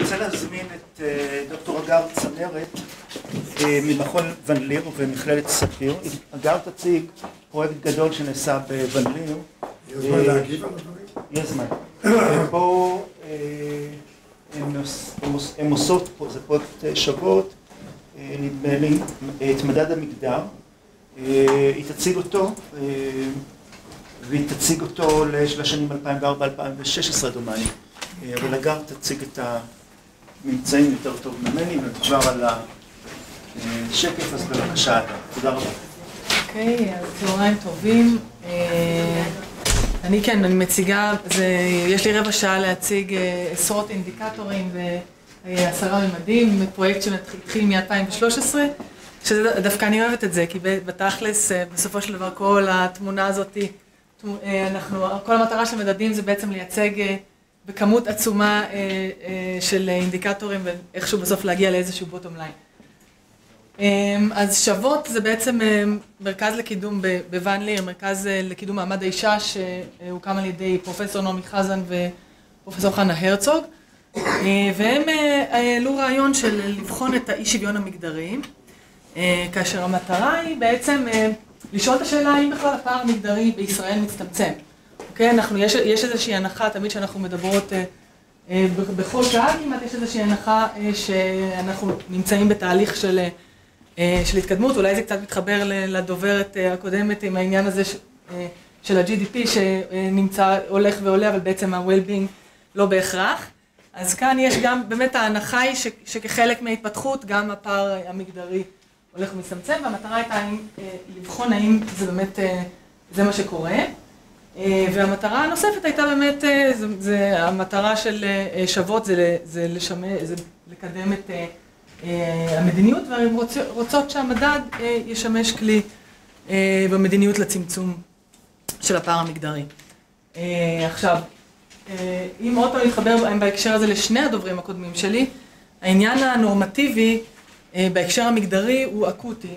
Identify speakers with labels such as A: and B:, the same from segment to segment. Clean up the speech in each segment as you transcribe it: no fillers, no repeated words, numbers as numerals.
A: רוצה להזמין את דוקטור אגר צמרת ממכון ון ליר ומכללת ספיר. אגר תציג פרויקט גדול שנעשה בוון ליר.
B: יש זמן להגיב על הדברים?
A: יש זמן. ובו הן עושות, זה פרויקט שוות, נדמה לי, את מדד המגדר. היא תציג אותו, והיא תציג אותו לשנים 2004-2016 דומני. אבל אגר תציג את הממצאים יותר טוב ממני, וכבר על השקף, אז בבקשה, תודה רבה.
C: אוקיי, אז צהריים טובים. אני מציגה, יש לי רבע שעה להציג עשרות אינדיקטורים ו10 ממדים, פרויקט שהתחיל מ-2013, שדווקא אני אוהבת את זה, כי בתכלס, בסופו של דבר, כל התמונה הזאת, כל המטרה של מדדים זה בעצם לייצג בכמות עצומה של אינדיקטורים, ואיכשהו בסוף להגיע לאיזשהו בוטום ליין. אז שוות זה בעצם מרכז לקידום בוון ליר, מרכז לקידום מעמד האישה שהוקם על ידי פרופסור נעמי חזן ופרופסור חנה הרצוג, והם העלו רעיון של לבחון את האי שוויון המגדרי, כאשר המטרה היא בעצם לשאול את השאלה האם בכלל הפער המגדרי בישראל מצטמצם. אוקיי, יש איזושהי הנחה, תמיד שאנחנו מדברות בכל שעה כמעט, יש איזושהי הנחה שאנחנו נמצאים בתהליך של התקדמות, אולי זה קצת מתחבר לדוברת הקודמת עם העניין הזה של ה-GDP שנמצא, הולך ועולה, אבל בעצם ה-well-being לא בהכרח. אז כאן יש גם, באמת ההנחה היא שכחלק מההתפתחות, גם הפער המגדרי הולך ומצטמצם, והמטרה הייתה לבחון האם זה באמת, זה מה שקורה. והמטרה הנוספת הייתה באמת, המטרה של שוות זה לקדם את המדיניות, והן רוצות שהמדד ישמש כלי במדיניות לצמצום של הפער המגדרי. עכשיו, אם עוד פעם נתחבר בהקשר הזה לשני הדוברים הקודמים שלי, העניין הנורמטיבי בהקשר המגדרי הוא אקוטי.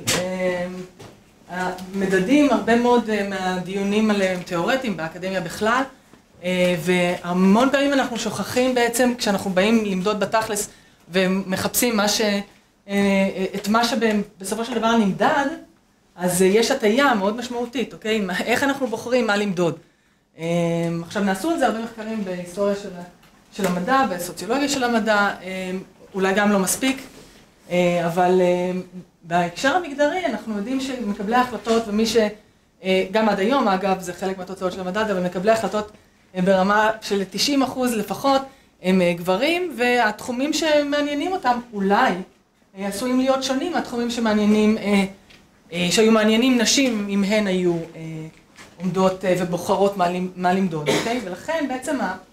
C: המדדים, הרבה מאוד מהדיונים עליהם תיאורטיים באקדמיה בכלל, והמון פעמים אנחנו שוכחים בעצם כשאנחנו באים למדוד בתכלס ומחפשים את מה שבסופו של דבר נמדד, אז יש הטעיה מאוד משמעותית, אוקיי? איך אנחנו בוחרים מה למדוד. עכשיו נעשו על זה הרבה מחקרים בהיסטוריה של המדע, בסוציולוגיה של המדע, אולי גם לא מספיק, אבל בהקשר המגדרי אנחנו יודעים שמקבלי ההחלטות ומי גם עד היום, אגב, זה חלק מהתוצאות של המדד, אבל מקבלי ההחלטות ברמה של 90% לפחות הם גברים, והתחומים שמעניינים אותם אולי עשויים להיות שונים מהתחומים שהיו מעניינים נשים אם הן היו עומדות ובוחרות מה למדוד, אוקיי? ולכן בעצם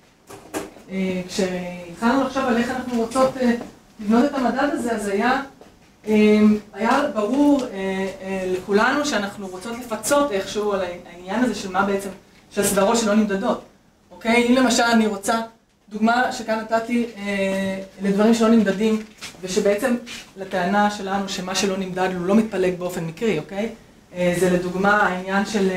C: כשהתחלנו לחשוב על איך אנחנו רוצות לבנות את המדד הזה, אז היה ברור לכולנו שאנחנו רוצות לפצות איכשהו על העניין הזה של מה בעצם, של סדרות שלא נמדדות, אוקיי? אם למשל אני רוצה, דוגמה שכאן נתתי לדברים שלא נמדדים, ושבעצם לטענה שלנו שמה שלא נמדד הוא לא מתפלג באופן מקרי, אוקיי? זה לדוגמה העניין של,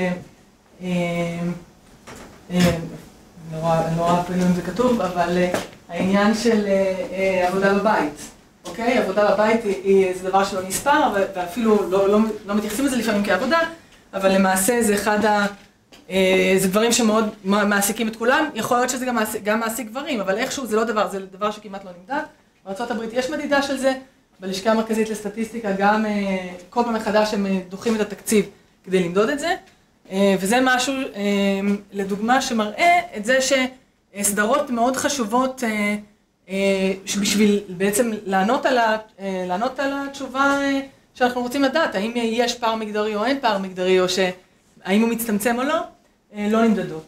C: נורא אפילו אם זה כתוב, אבל העניין של עבודה בבית. אוקיי, עבודה בבית זה דבר שלא נספר, ואפילו לא מתייחסים לזה לפעמים כעבודה, אבל למעשה זה דברים שמאוד מעסיקים את כולם. יכול להיות שזה גם מעסיק גברים, אבל איכשהו זה דבר שכמעט לא נמדד. בארצות הברית יש מדידה של זה, בלשכה המרכזית לסטטיסטיקה גם כל פעם מחדש הם דוחים את התקציב כדי למדוד את זה, וזה משהו לדוגמה שמראה את זה שסדרות מאוד חשובות בשביל בעצם לענות על התשובה שאנחנו רוצים לדעת, האם יש פער מגדרי או אין פער מגדרי, או האם הוא מצטמצם או לא, לא נמדדות.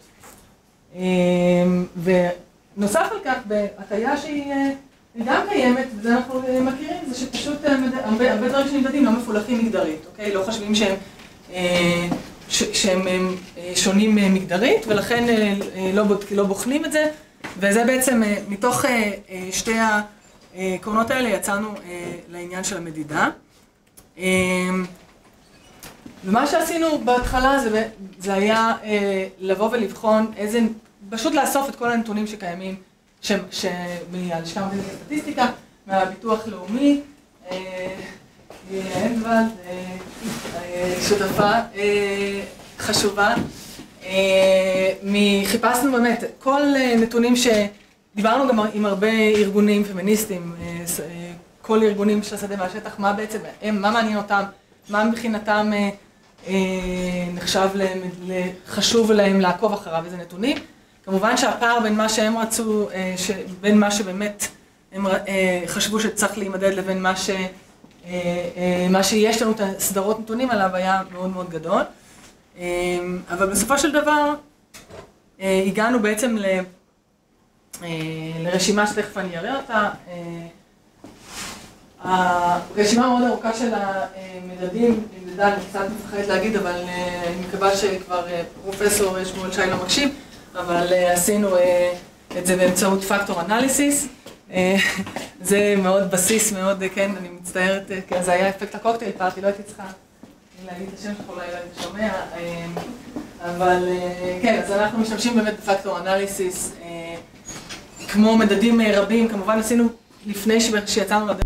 C: ונוסף על כך, בהטעיה שהיא גם קיימת, וזה אנחנו מכירים, זה שפשוט הרבה דברים שנמדדים לא מפולחים מגדרית, אוקיי? לא חושבים שהם שונים מגדרית, ולכן לא בוחנים את זה. וזה בעצם, מתוך שתי העקרונות האלה יצאנו לעניין של המדידה. ומה שעשינו בהתחלה זה היה לבוא ולבחון פשוט לאסוף את כל הנתונים שקיימים מהלשכה המרכזית לסטטיסטיקה, מהביטוח לאומי, אנדוולד, שותפה חשובה. חיפשנו באמת כל נתונים שדיברנו גם עם הרבה ארגונים פמיניסטיים, כל ארגונים של השדה והשטח, מה בעצם, מה מעניין אותם, מה מבחינתם נחשב חשוב להם לעקוב אחריו, איזה נתונים. כמובן שהפער בין מה שהם רצו, בין מה שבאמת הם חשבו שצריך להימדד לבין מה שיש לנו את הסדרות נתונים עליו היה מאוד מאוד גדול. אבל בסופו של דבר הגענו בעצם לרשימה שתכף אני אראה אותה. הרשימה מאוד ארוכה של המדדים, אני קצת מפחדת להגיד, אבל אני מקווה שכבר פרופסור שמואל שי לא מקשיב, אבל עשינו את זה באמצעות פקטור אנליסיס. זה מאוד בסיס, מאוד, כן, אני מצטערת, זה היה אפקט הקוקטייל פארטי, לא הייתי צריכה להגיד את השם שלך, אולי לא הייתי שומע, אבל כן, אז אנחנו משתמשים באמת בפקטור אנליסיס, כמו מדדים רבים, כמובן עשינו לפני שיצאנו לדרך,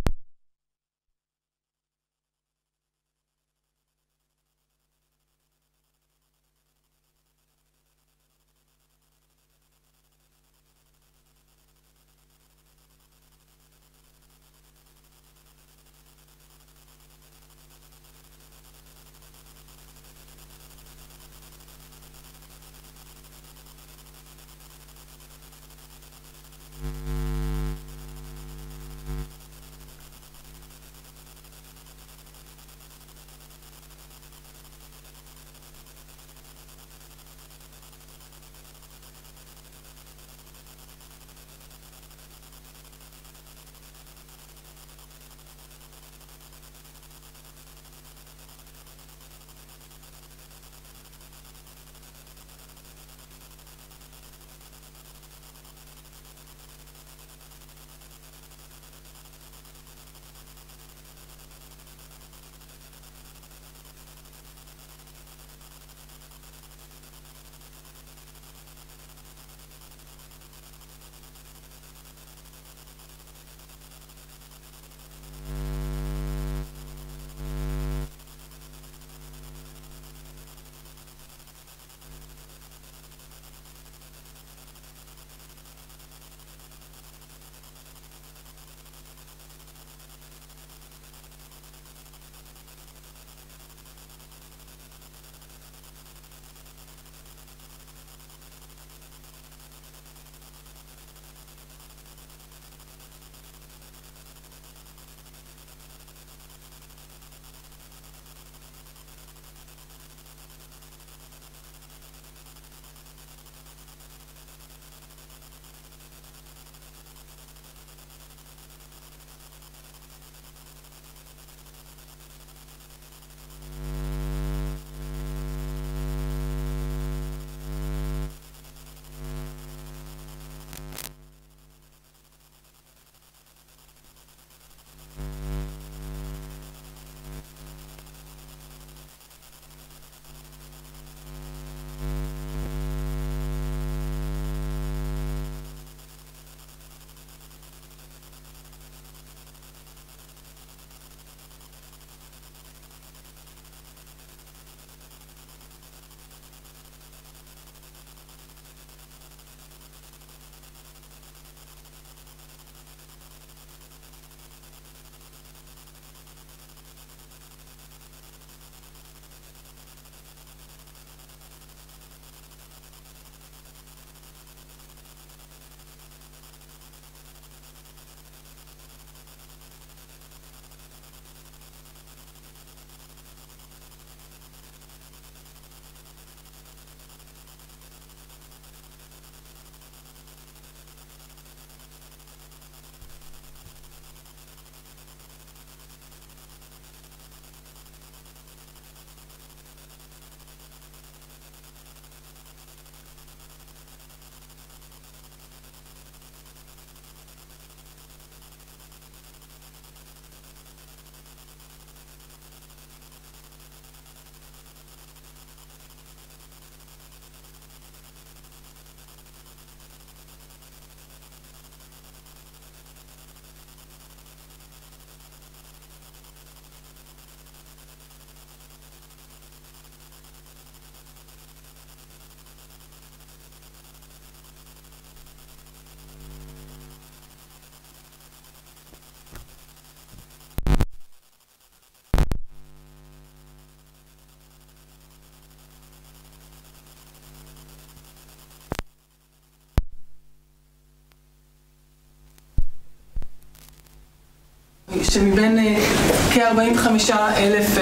C: שמבין כ-45,000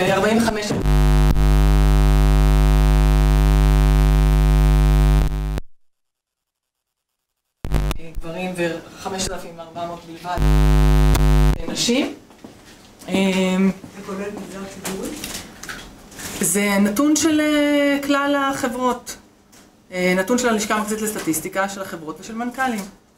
C: גברים ו-5,400 בלבד נשים.
D: זה כולל מגזר ציבורי?
C: זה נתון של כלל החברות, נתון של הלשכה המרכזית לסטטיסטיקה של החברות ושל מנכ"לים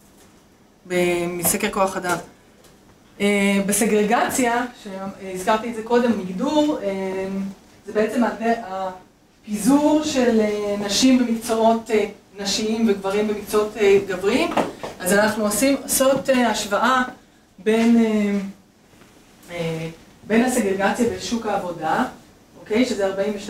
C: מסקר כוח אדם. בסגרגציה, שהזכרתי את זה קודם, מגדור, זה בעצם הפיזור של נשים במקצועות נשיים וגברים במקצועות גבריים. אז אנחנו עושות השוואה בין הסגרגציה בשוק העבודה, אוקיי? שזה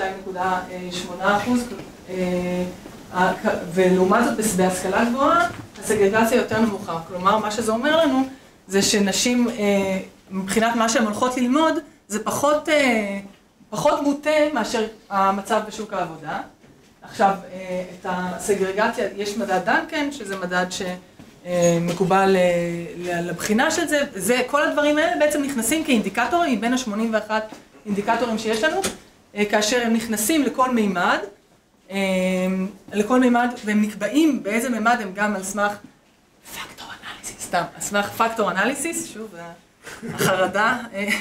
C: 42.8%, ולעומת זאת בהשכלה גבוהה, הסגרגציה יותר נמוכה. כלומר, מה שזה אומר לנו, זה שנשים, מבחינת מה שהן הולכות ללמוד, זה פחות מוטה מאשר המצב בשוק העבודה. עכשיו, את הסגרגציה, יש מדד דנקן, שזה מדד שמקובל לבחינה של זה. כל הדברים האלה בעצם נכנסים כאינדיקטורים, מבין ה-81 אינדיקטורים שיש לנו, כאשר הם נכנסים לכל מימד, והם נקבעים באיזה מימד הם גם על סמך פקטור אנליסיס, סתם, על סמך פקטור אנליסיס, שוב, החרדה,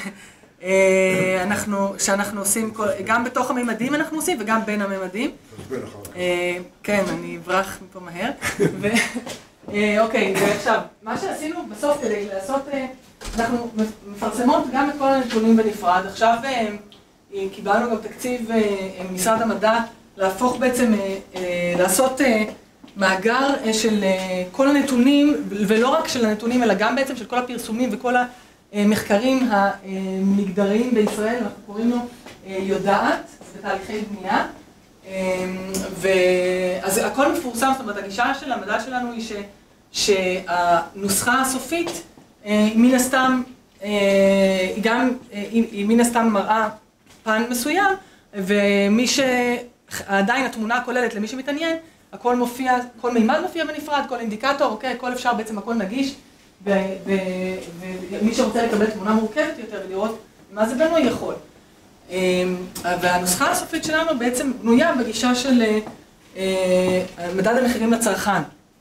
C: שאנחנו עושים, גם בתוך הממדים אנחנו עושים וגם בין הממדים. כן, אני אברח מפה מהר. אוקיי, ועכשיו, מה שעשינו בסוף כדי לעשות, אנחנו מפרסמות גם את כל הנתונים בנפרד. עכשיו קיבלנו גם תקציב משרד המדע להפוך בעצם, לעשות מאגר של כל הנתונים, ולא רק של הנתונים, אלא גם בעצם של כל הפרסומים וכל המחקרים המגדריים בישראל, אנחנו קוראים לו יודעת, בתהליכי בנייה. אז הכל מפורסם, זאת אומרת, הגישה של המדע שלנו היא שהנוסחה הסופית, מן הסתם, היא מן הסתם מראה פן מסוים, ומי שעדיין התמונה הכוללת למי שמתעניין, הכל מופיע, כל מימד מופיע בנפרד, כל אינדיקטור, אוקיי, הכל אפשר, בעצם הכל נגיש, ומי שרוצה לקבל תמונה מורכבת יותר ולראות מה זה בנוי יכול. והנוסחה הסופית שלנו בעצם בנויה בגישה של מדד המחירים לצרכן.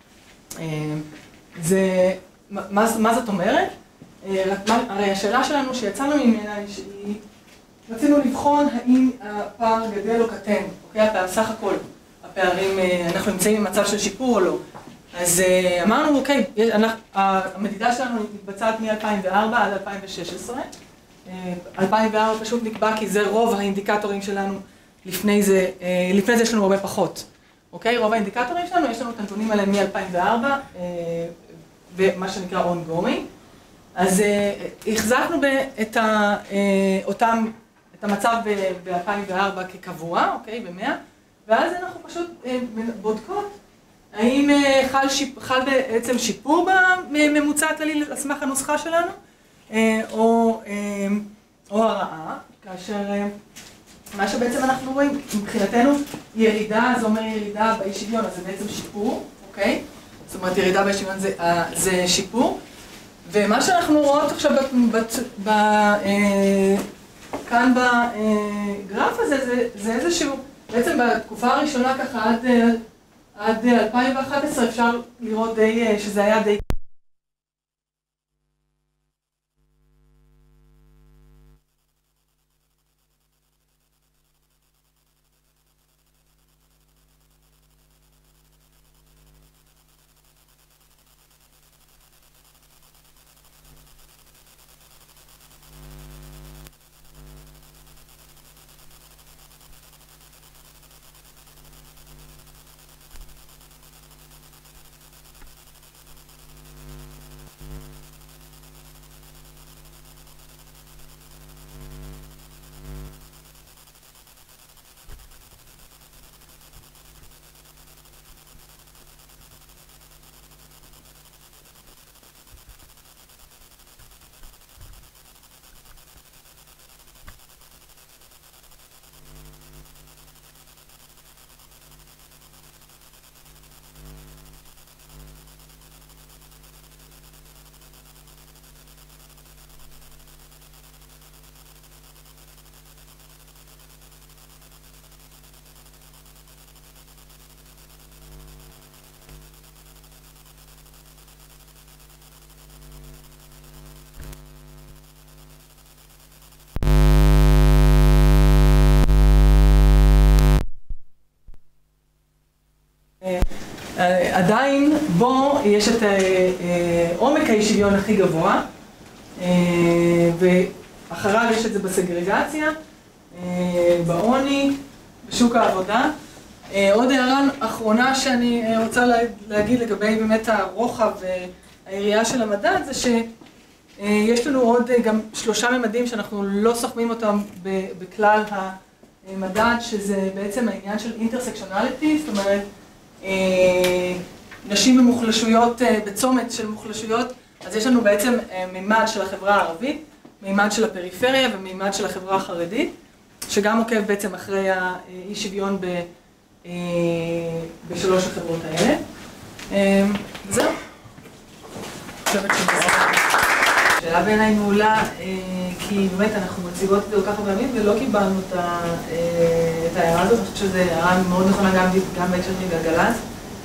C: מה זאת אומרת? הרי השאלה שלנו שיצאנו ממנה היא רצינו לבחון האם הפער גדל או קטן, אוקיי? סך הכל הפערים, אנחנו נמצאים במצב של שיפור או לא. אז אמרנו, אוקיי, המדידה שלנו מתבצעת מ-2004 עד 2016. 2004 פשוט נקבע כי זה רוב האינדיקטורים שלנו, לפני זה יש לנו הרבה פחות. אוקיי? רוב האינדיקטורים שלנו, יש לנו את הנתונים עליהם מ-2004, ומה שנקרא ongoing. אז החזקנו את המצב ב-2004 כקבוע, אוקיי? ב-100, ואז אנחנו פשוט בודקות האם חל בעצם שיפור בממוצע הכללי על סמך הנוסחה שלנו, או הרעה, כאשר מה שבעצם אנחנו רואים, מבחינתנו ירידה, זה אומר ירידה באי שוויון, אז זה בעצם שיפור, אוקיי? זאת אומרת, ירידה באי שוויון זה שיפור, ומה שאנחנו רואות עכשיו כאן בגרף הזה, זה איזשהו, בעצם בתקופה הראשונה ככה עד 2011 אפשר לראות שזה היה די עדיין בו יש את עומק האי שוויון הכי גבוה, ואחריו יש את זה בסגרגציה, בעוני, בשוק העבודה. עוד הערה אחרונה שאני רוצה להגיד לגבי באמת הרוחב והעירייה של המדד, זה שיש לנו עוד גם 3 ממדים שאנחנו לא סוכמים אותם בכלל המדד, שזה בעצם העניין של אינטרסקשונליטי, זאת אומרת, נשים במוחלשויות, בצומת של מוחלשויות, אז יש לנו בעצם מימד של החברה הערבית, מימד של הפריפריה ומימד של החברה החרדית, שגם עוקב בעצם אחרי האי שוויון בשלוש החברות האלה. וזהו. שאלה בעיניי מעולה, כי באמת אנחנו מציגות את זה כל כך הרבה פעמים ולא קיבלנו את ההערה הזאת. אני חושבת שזו הערה מאוד נכונה גם בהקשר של גלגלצ.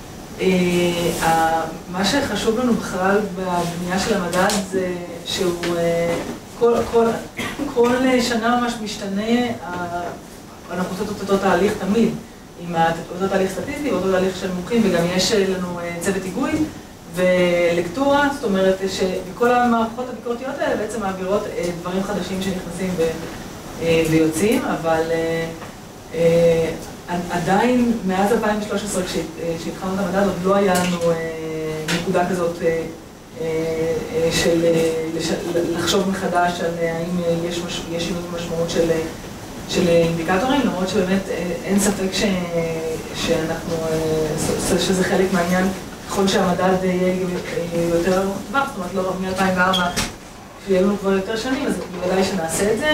C: מה שחשוב לנו בכלל בבנייה של המדד זה שהוא כל שנה ממש משתנה, אנחנו עושות אותו תהליך תמיד, עם אותו תהליך סטטיסטי, אותו תהליך של מומחים, וגם יש לנו צוות היגוי ולקטורה, זאת אומרת שכל המערכות הביקורתיות האלה בעצם מעבירות דברים חדשים שנכנסים ויוצאים, אבל עדיין מאז 2013 כשהתחלנו את המדד עוד לא היה לנו נקודה כזאת של לחשוב מחדש על האם יש שינוי משמעות של אינדיקטורים, למרות שבאמת אין ספק שזה חלק מהעניין. ככל שהמדד יהיה יותר ארוך טווח, זאת אומרת לא מ-2004, שיהיה לנו כבר יותר שנים, אז בוודאי שנעשה את זה.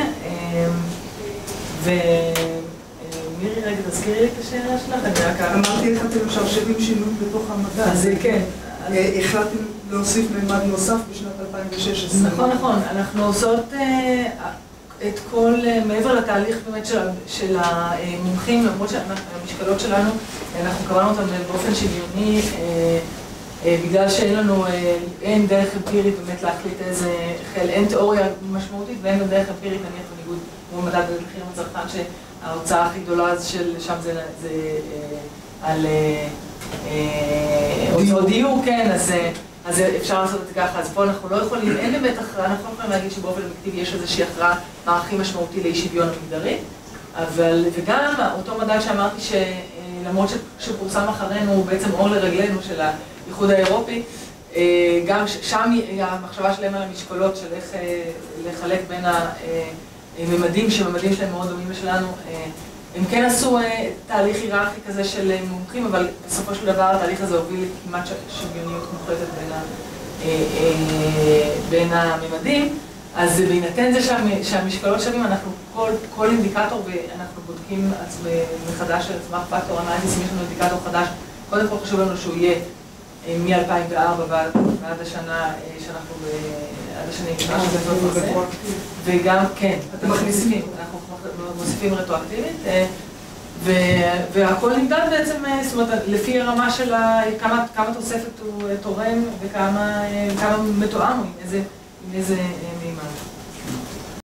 C: ומירי, רגע, תזכירי לי את השאלה שלך, אני רק
D: אמרתי לך, אתם אפשר 70 שינוי בתוך המדד.
C: אז כן.
D: החלטתם להוסיף מימד נוסף בשנת 2016.
C: נכון, נכון. אנחנו עושות את כל, מעבר לתהליך באמת של המומחים, למרות שהמשקלות שלנו, אנחנו קבענו אותם באופן שוויוני, בגלל שאין לנו, אין דרך אמפירית באמת להחליט איזה, אין תיאוריה משמעותית ואין גם דרך אמפירית נניח בניגוד כמו מדד מחירים לצרכן, שההוצאה הכי גדולה שם זה על הוצאות דיור, כן, אז אפשר לעשות את זה ככה, אז פה אנחנו לא יכולים, אין באמת הכרעה, אנחנו לא יכולים להגיד שבאופן אובייקטיבי יש איזושהי הכרעה מערכי משמעותי לאי שוויון המגדרי, וגם אותו מדד שאמרתי שלמרות שפורסם אחרינו הוא בעצם אור לרגלינו של האיחוד האירופי, גם שם המחשבה שלהם על המשקולות של איך לחלק בין הממדים, שממדים שלהם מאוד דומים לשלנו, הם כן עשו תהליך היררכי כזה של מומחים, אבל בסופו של דבר התהליך הזה הוביל לכמעט שוויוניות מוחלטת בין הממדים. אז בהינתן זה שהמשקלות שווים, אנחנו כל אינדיקטור, ואנחנו בודקים מחדש על סמך פקטור אנליסיס, אם יש לנו אינדיקטור חדש, קודם כל חשוב לנו שהוא יהיה מ-2004 ועד השנה שאנחנו, עד השנה וגם, כן, אתם מכניסים, אנחנו מוסיפים רטרואקטיבית, והכל נמדד בעצם, זאת אומרת, לפי הרמה של כמה תוספת הוא תורם וכמה מתואם, עם איזה מימד.